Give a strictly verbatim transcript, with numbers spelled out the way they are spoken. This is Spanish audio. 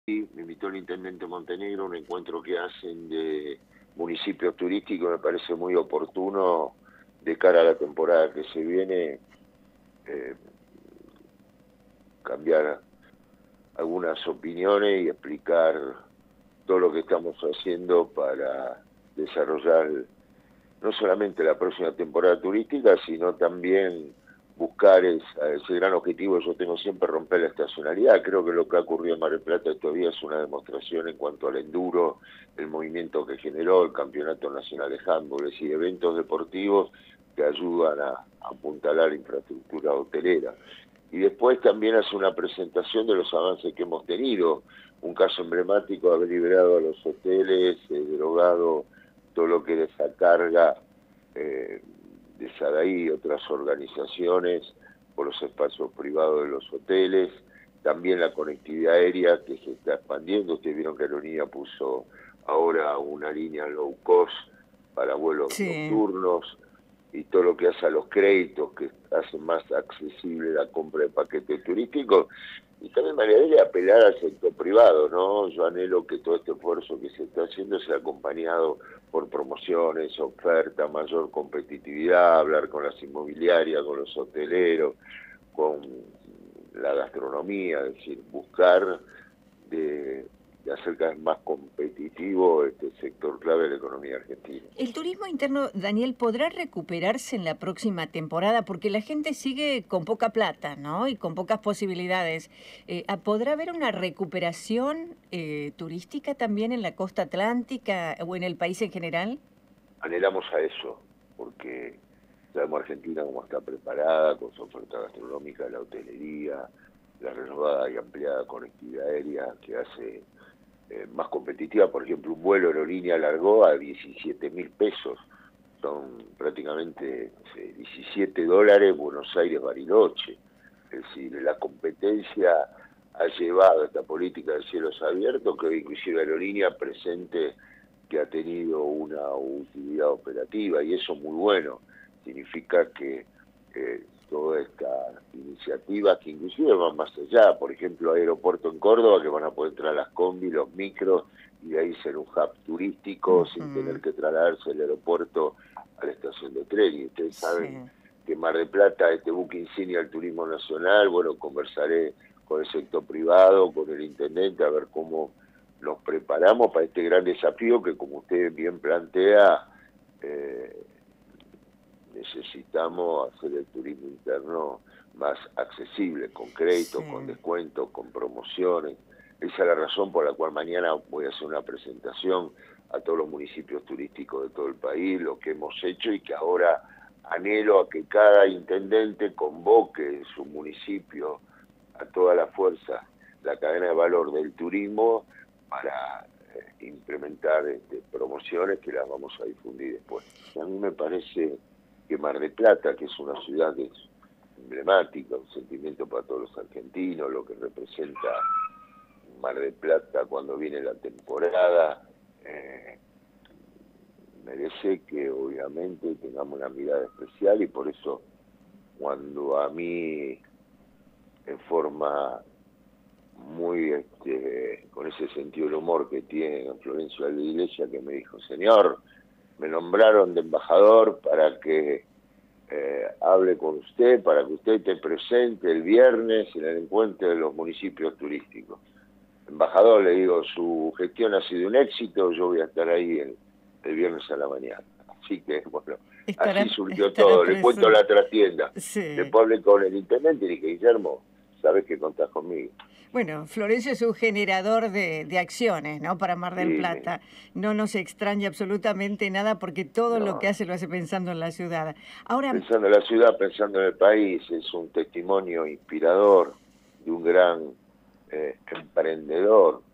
Me invitó el intendente Montenegro a un encuentro que hacen de municipios turísticos, me parece muy oportuno de cara a la temporada que se viene, eh, cambiar algunas opiniones y explicar todo lo que estamos haciendo para desarrollar no solamente la próxima temporada turística, sino también buscar esa, ese gran objetivo que yo tengo siempre, romper la estacionalidad. Creo que lo que ha ocurrido en Mar del Plata todavía es una demostración en cuanto al enduro, el movimiento que generó el Campeonato Nacional de Handball, es decir, eventos deportivos que ayudan a, a apuntalar la infraestructura hotelera. Y después también hace una presentación de los avances que hemos tenido. Un caso emblemático de haber liberado a los hoteles, eh, derogado todo lo que era esa carga eh, de Sadaí y otras organizaciones por los espacios privados de los hoteles. También la conectividad aérea que se está expandiendo. Ustedes vieron que Aerolínea puso ahora una línea low cost para vuelos Sí. nocturnos, y todo lo que hace a los créditos, que hacen más accesible la compra de paquetes turísticos, y también me alegra apelar al sector privado, ¿no? Yo anhelo que todo este esfuerzo que se está haciendo sea acompañado por promociones, oferta, mayor competitividad, hablar con las inmobiliarias, con los hoteleros, con la gastronomía, es decir, buscar de, de hacer cada vez más competitivo este sector clave de la economía argentina. ¿El turismo interno, Daniel, podrá recuperarse en la próxima temporada? Porque la gente sigue con poca plata, ¿no? Y con pocas posibilidades. Eh, ¿Podrá haber una recuperación eh, turística también en la costa atlántica o en el país en general? Anhelamos a eso, porque sabemos Argentina cómo está preparada con su oferta gastronómica, la hotelería, la renovada y ampliada conectividad aérea que hace eh, más competitiva. Por ejemplo, un vuelo aerolínea largó a diecisiete mil pesos, son prácticamente no sé, diecisiete dólares Buenos Aires-Bariloche. Es decir, la competencia ha llevado a esta política de cielos abiertos, que hoy inclusive Aerolínea presente que ha tenido una utilidad operativa, y eso es muy bueno. Significa que eh, toda esta iniciativa, que inclusive van más allá, por ejemplo, aeropuerto en Córdoba, que van a poder entrar las combi, los micros, y de ahí ser un hub turístico, uh-huh, sin tener que trasladarse del aeropuerto a la estación de tren. Y ustedes saben sí. que Mar del Plata, este buque insignia del turismo nacional, bueno, conversaré con el sector privado, con el intendente, a ver cómo nos preparamos para este gran desafío que, como usted bien plantea, eh, necesitamos hacer el turismo interno más accesible, con créditos, sí. con descuentos, con promociones. Esa es la razón por la cual mañana voy a hacer una presentación a todos los municipios turísticos de todo el país, lo que hemos hecho, y que ahora anhelo a que cada intendente convoque en su municipio a toda la fuerza la cadena de valor del turismo para eh, implementar este, promociones que las vamos a difundir después. A mí me parece que Mar del Plata, que es una ciudad que es emblemática, un sentimiento para todos los argentinos, lo que representa Mar del Plata cuando viene la temporada, eh, merece que obviamente tengamos una mirada especial, y por eso cuando a mí en forma muy este, con ese sentido del humor que tiene Florencio de la Iglesia, que me dijo: señor, me nombraron de embajador para que eh, hable con usted, para que usted esté presente el viernes en el encuentro de los municipios turísticos. Embajador, le digo, su gestión ha sido un éxito, yo voy a estar ahí el, el viernes a la mañana. Así que, bueno, estará, así surgió todo. Le cuento la trastienda. Sí. Después hablé con el intendente y dije: Guillermo, sabes que contás conmigo. Bueno, Florencio es un generador de, de acciones, ¿no? Para Mar del sí, Plata. No nos extraña absolutamente nada, porque todo no. lo que hace lo hace pensando en la ciudad. Ahora, pensando en la ciudad, pensando en el país, es un testimonio inspirador de un gran eh, emprendedor